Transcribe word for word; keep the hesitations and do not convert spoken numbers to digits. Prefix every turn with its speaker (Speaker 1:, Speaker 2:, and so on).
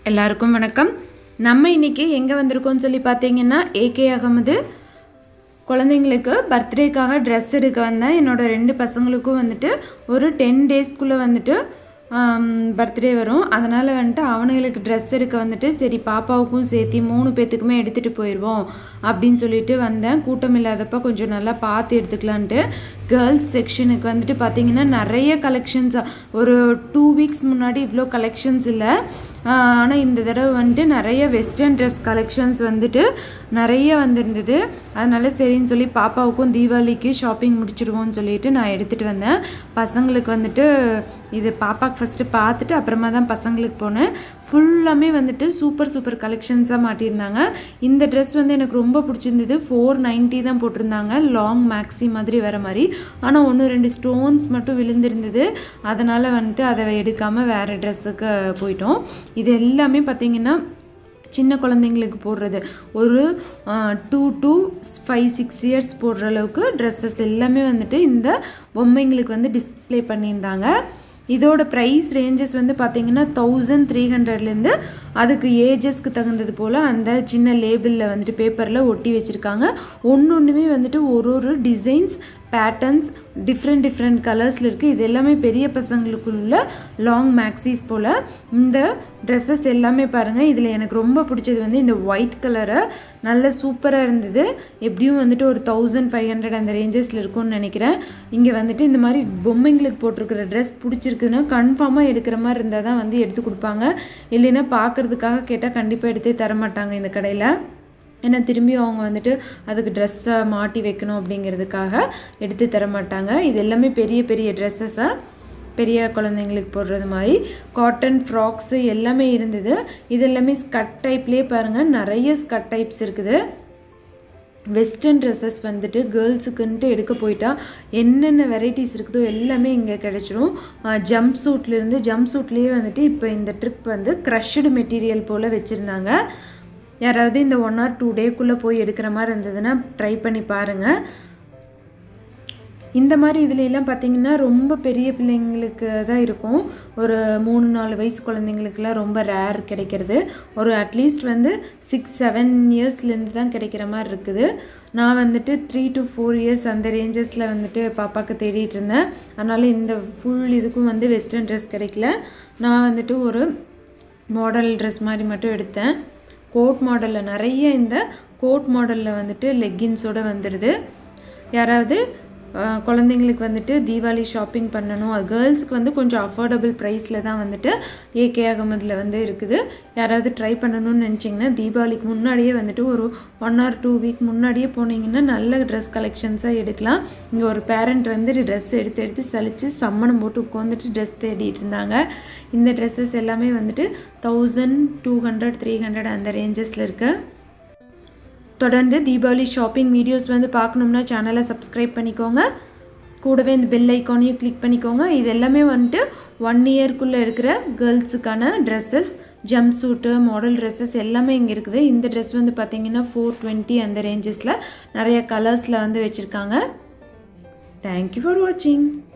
Speaker 1: எல்லாருக்கும் வணக்கம். நம்ம இன்னைக்கு எங்க வந்திருக்கோம்னு சொல்லி பாத்தீங்கன்னா ஏகே அகமது குழந்தைங்களுக்கு பர்த்டேக்காக Dress எடுக்க வந்தேன். என்னோட ரெண்டு பசங்களுக்கும் வந்துட்டு ஒரு ten டேஸ்க்குள்ள வந்துட்டு பர்த்டே வரும். அதனால வந்துட்டு அவங்களுக்கு Dress எடுக்க வந்துட்டு சரி பாப்பாவுக்கும் சேர்த்து மூணு பேத்துக்குமே எடுத்துட்டு போயிடுவோம் அப்படின்னு சொல்லிட்டு வந்தேன். கூட்டம் இல்லாதப்ப கொஞ்சம் நல்லா பார்த்து எடுத்துக்கலான்ட்டு கேர்ள்ஸ் செக்ஷனுக்கு வந்துட்டு பார்த்தீங்கன்னா நிறைய கலெக்ஷன்ஸ் ஒரு டூ வீக்ஸ் முன்னாடி இவ்வளோ கலெக்ஷன்ஸ் இல்லை. ஆனால் இந்த தடவை வந்துட்டு நிறைய வெஸ்டர்ன் ட்ரெஸ் கலெக்ஷன்ஸ் வந்துட்டு நிறைய வந்திருந்தது. அதனால சரின்னு சொல்லி பாப்பாவுக்கும் தீபாவளிக்கு ஷாப்பிங் முடிச்சிடுவோம்னு சொல்லிட்டு நான் எடுத்துகிட்டு வந்தேன். பசங்களுக்கு வந்துட்டு இது பாப்பாவுக்கு ஃபஸ்ட்டு பார்த்துட்டு அப்புறமா தான் பசங்களுக்கு போனேன். ஃபுல்லாமே வந்துட்டு சூப்பர் சூப்பர் கலெக்ஷன்ஸாக மாட்டியிருந்தாங்க. இந்த ட்ரெஸ் வந்து எனக்கு ரொம்ப பிடிச்சிருந்தது. ஃபோர் நைன்ட்டி தான் போட்டிருந்தாங்க, லாங் மேக்ஸி மாதிரி வர மாதிரி. ஆனால் ஒன்று ரெண்டு ஸ்டோன்ஸ் மட்டும் விழுந்திருந்தது. அதனால் வந்துட்டு அதை எடுக்காமல் வேறு ட்ரெஸ்ஸுக்கு போயிட்டோம். இது எல்லாமே பார்த்திங்கன்னா சின்ன குழந்தைங்களுக்கு போடுறது ஒரு two to five six years போடுற அளவுக்கு ட்ரெஸ்ஸஸ் எல்லாமே வந்துட்டு இந்த பொம்மைங்களுக்கு வந்து டிஸ்பிளே பண்ணியிருந்தாங்க. இதோட ப்ரைஸ் ரேஞ்சஸ் வந்து பார்த்திங்கன்னா தௌசண்ட் த்ரீ ஹண்ட்ரட்லேருந்து அதுக்கு ஏஜஸ்க்கு தகுந்தது போல் அந்த சின்ன லேபிளில் வந்துட்டு பேப்பரில் ஒட்டி வச்சுருக்காங்க. ஒன்று ஒன்றுமே வந்துட்டு ஒரு ஒரு டிசைன்ஸ் பேட்டர்ன்ஸ் டிஃப்ரெண்ட் டிஃப்ரெண்ட் கலர்ஸில் இருக்குது. இது எல்லாமே பெரிய பசங்களுக்குள்ள லாங் மேக்ஸிஸ் போல். இந்த ட்ரெஸ்ஸஸ் எல்லாமே பாருங்கள். இதில் எனக்கு ரொம்ப பிடிச்சது வந்து இந்த ஒயிட் கலரை நல்ல சூப்பராக இருந்தது. எப்படியும் வந்துட்டு ஒரு தௌசண்ட் ஃபைவ் ஹண்ட்ரட் அந்த ரேஞ்சஸில் இருக்கும்னு நினைக்கிறேன். இங்கே வந்துட்டு இந்த மாதிரி பொம்மைங்களுக்கு போட்டிருக்கிற ட்ரெஸ் பிடிச்சிருக்குதுன்னா கன்ஃபார்மாக எடுக்கிற மாதிரி இருந்தால் தான் வந்து எடுத்து கொடுப்பாங்க. இல்லைன்னா பார்க்குறதுக்காக கேட்டால் கண்டிப்பாக எடுத்தே தரமாட்டாங்க இந்த கடையில். ஏன்னா திரும்பி அவங்க வந்துட்டு அதுக்கு ட்ரெஸ்ஸை மாட்டி வைக்கணும் அப்படிங்கிறதுக்காக எடுத்து தரமாட்டாங்க. இது எல்லாமே பெரிய பெரிய ட்ரெஸ்ஸஸாக பெரிய குழந்தைங்களுக்கு போடுறது மாதிரி காட்டன் ஃப்ராக்ஸு எல்லாமே இருந்தது. இது எல்லாமே ஸ்கட் டைப்லேயே பாருங்கள், நிறைய ஸ்கட் டைப்ஸ் இருக்குது. வெஸ்டர்ன் ட்ரெஸ்ஸஸ் வந்துட்டு கேர்ள்ஸுக்குன்ட்டு எடுக்க போயிட்டா என்னென்ன வெரைட்டிஸ் இருக்குதோ எல்லாமே இங்கே கிடச்சிரும். ஜம்ப் சூட்லேருந்து ஜம்ப் சூட்லேயே வந்துட்டு இப்போ இந்த ட்ரிப் வந்து க்ரஷ்டு மெட்டீரியல் போல் வச்சுருந்தாங்க. யாராவது இந்த ஒன் ஆர் டூ டேக்குள்ளே போய் எடுக்கிற மாதிரி இருந்ததுன்னா ட்ரை பண்ணி பாருங்கள். இந்த மாதிரி இதுலெல்லாம் பார்த்திங்கன்னா ரொம்ப பெரிய பிள்ளைங்களுக்கு தான் இருக்கும். ஒரு மூணு நாலு வயசு குழந்தைங்களுக்குலாம் ரொம்ப ரேர் கிடைக்கிறது. ஒரு அட்லீஸ்ட் வந்து சிக்ஸ் செவன் இயர்ஸ்லேருந்து தான் கிடைக்கிற மாதிரி இருக்குது. நான் வந்துட்டு த்ரீ டு ஃபோர் இயர்ஸ் அந்த ரேஞ்சஸில் வந்துட்டு பாப்பாவுக்கு தேடிட்டு இருந்தேன். அதனால் இந்த ஃபுல் இதுக்கும் வந்து வெஸ்டர்ன் ட்ரெஸ் கிடைக்கல. நான் வந்துட்டு ஒரு மாடல் ட்ரெஸ் மாதிரி மட்டும் எடுத்தேன். கோட் மாடலில் நிறைய இந்த கோட் மாடலில் வந்துட்டு லெக்கின்ஸோடு வந்துடுது. யாராவது குழந்தைங்களுக்கு வந்துட்டு தீபாவளி ஷாப்பிங் பண்ணணும், அது கேர்ள்ஸுக்கு வந்து கொஞ்சம் அஃபோர்டபுள் ப்ரைஸில் தான் வந்துட்டு ஏகே அகமதில் வந்து இருக்குது. யாராவது ட்ரை பண்ணணும்னு நினச்சிங்கன்னா தீபாவளிக்கு முன்னாடியே வந்துட்டு ஒரு ஒன் ஆர் டூ வீக் முன்னாடியே போனீங்கன்னா நல்ல ட்ரெஸ் கலெக்ஷன்ஸாக எடுக்கலாம். இங்கே ஒரு பேரண்ட் வந்து ட்ரெஸ் எடுத்து எடுத்து சலித்து சம்மணம் போட்டு உட்காந்துட்டு ட்ரெஸ் தேடிட்டு இருந்தாங்க. இந்த ட்ரெஸ்ஸஸ் எல்லாமே வந்துட்டு thousand two hundred three hundred அந்த ரேஞ்சஸில் இருக்குது. தொடர்ந்து தீபாவளி ஷாப்பிங் வீடியோஸ் வந்து பார்க்கணும்னா சேனலை சப்ஸ்கிரைப் பண்ணிக்கோங்க. கூடவே இந்த பெல் ஐக்கானையும் கிளிக் பண்ணிக்கோங்க. இது எல்லாமே வந்துட்டு ஒன் இயர்க்குள்ளே இருக்கிற கேர்ள்ஸுக்கான dresses, jumpsuit, model dresses எல்லாமே இங்கே இருக்குது. இந்த ட்ரெஸ் வந்து பார்த்திங்கன்னா ஃபோர் டுவெண்ட்டி அந்த ரேஞ்சஸில் நிறைய கலர்ஸில் வந்து வச்சுருக்காங்க. தேங்க்யூ ஃபார் வாட்சிங்.